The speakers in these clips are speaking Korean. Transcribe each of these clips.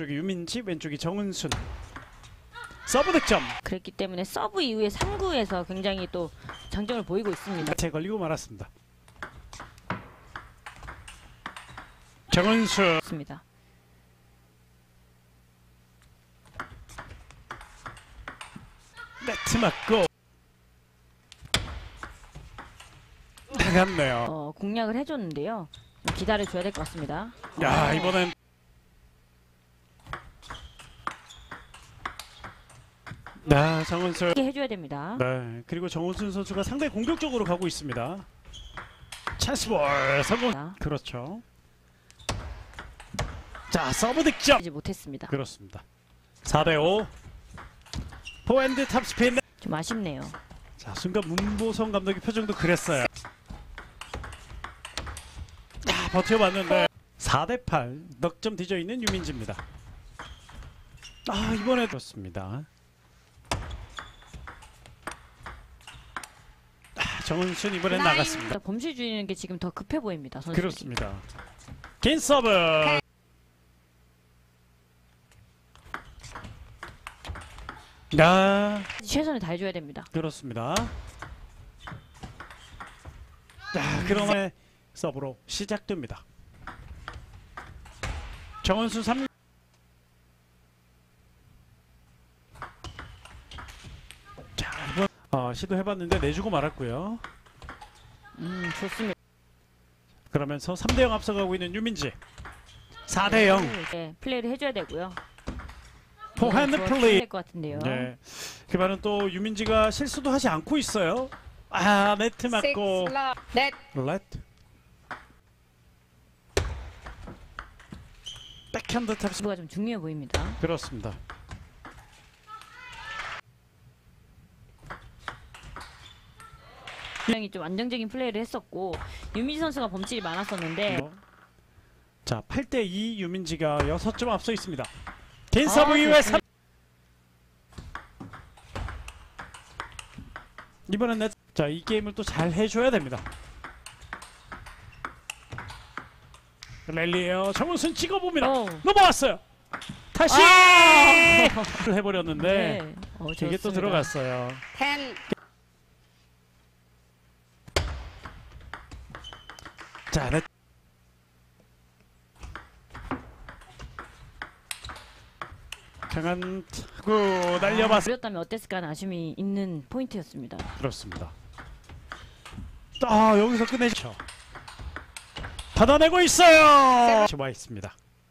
여기 유민지, 왼쪽이 정은순. 서브 득점. 그랬기 때문에 서브 이후에 3구에서 굉장히 또 장점을 보이고 있습니다. 제 걸리고 말았습니다. 정은순. 좋습니다. 네트 맞고 나갔네요. 공략을 해줬는데요. 좀 기다려줘야 될 것 같습니다. 야, 이번엔 정은순. 이렇게 해줘야 됩니다. 네, 그리고 정은순 선수가 상당히 공격적으로 가고 있습니다. 찬스볼 성공. 그렇죠. 자, 서브 득점. 하지 못했습니다. 그렇습니다. 4대5 포핸드 탑스핀. 좀 아쉽네요. 자, 순간 문보성 감독의 표정도 그랬어요. 버텨봤는데 4대8 넉점 뒤져 있는 유민지입니다. 이번에 그렇습니다. 정은순 이번엔 나갔습니다. 범실 줄이는 게 지금 더 급해 보입니다. 선수들이. 그렇습니다. 긴 서브. 최선을 다해줘야 됩니다. 그렇습니다. 그러면 서브로 시작됩니다. 정은순 3. 자, 이번 시도해봤는데 내주고 말았고요. 좋습니다. 그러면서 3대0 앞서가고 있는 유민지. 4대0. 네, 플레이를 해줘야 되고요. 포핸드 플레이. 될것 같은데요. 네. 그 말은 또 유민지가 실수도 하지 않고 있어요. 네트 맞고. 넷. 백핸드 탑스. 수가 좀 중요해 보입니다. 그렇습니다. 굉장히 좀 안정적인 플레이를 했었고 유민지 선수가 범실이 많았었는데 자, 8대2 유민지가 6점 앞서 있습니다. 긴 서브 이후에 3. 이번엔 넷. 자, 이 게임을 또 잘 해줘야 됩니다. 랠리에요. 정은순 찍어봅니다. 넘어왔어요. 다시 해버렸는데 이게 또 들어갔어요. 자, 넷. 강한 타구 날려봤어요. 어렸다면 어땠을까 하는 아쉬움이 있는 포인트였습니다. 그렇습니다. 여기서 끝내죠. 받아내고 있어요. 좋아 있습니다.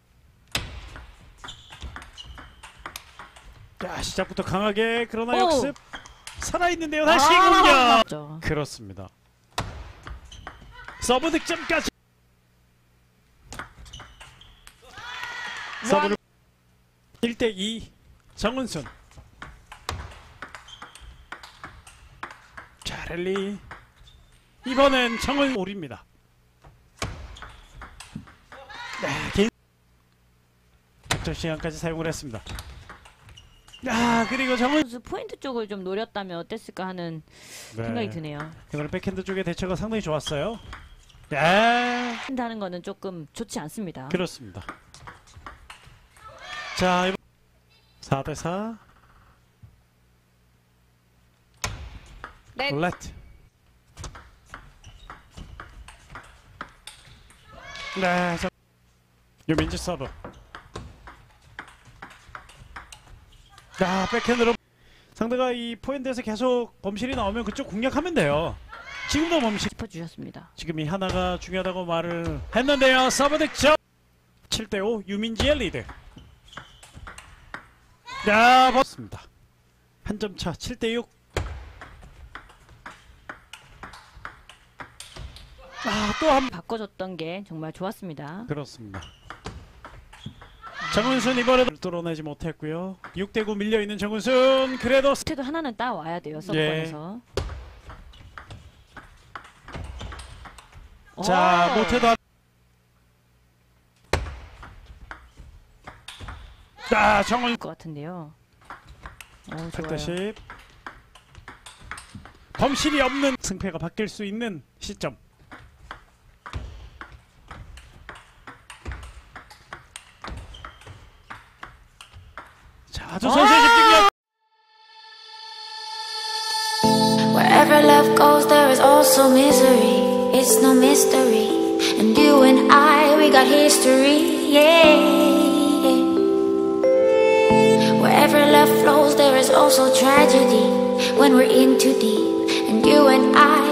자, 시작부터 강하게 그러나 역습 살아있는데요. 다시 공격. 그렇습니다. 서브 득점까지. 서브를 1대2 정은순. 자, 랠리. 이번엔 정은 올입니다. 긴 작전 시간까지 사용을 했습니다. 그리고 정은 선수 포인트 쪽을 좀 노렸다면 어땠을까 하는 생각이 드네요. 이번에 백핸드 쪽의 대처가 상당히 좋았어요. 한다는 거는 조금 좋지 않습니다. 그렇습니다. 자, 이번 4대4 렛. 유민지 서브. 백핸드로 상대가 이 포핸드에서 계속 범실이 나오면 그쪽 공략하면 돼요. 지금도 범실 짚어주셨습니다. 지금 이 하나가 중요하다고 말을 했는데요. 서브 득점. 7대5 유민지의 리드. 봤습니다. 한 점 차 7대6. 또 한 바꿔줬던 게 정말 좋았습니다. 그렇습니다. 정은순 이번에도 뚫어내지 못했고요. 6대9 밀려있는 정은순. 그래도 못해도 하나는 따와야 돼요. 서브권에서. 자, 못해도 정은 것 같은데요. 8대10. 범실이 없는 승패가 바뀔 수 있는 시점. 자, 두 선수의 집중력. Wherever love goes, there is also misery. It's no mystery. And you and I, we got history. Yeah. Wherever love flows, there is also tragedy. When we're in too deep, and you and I,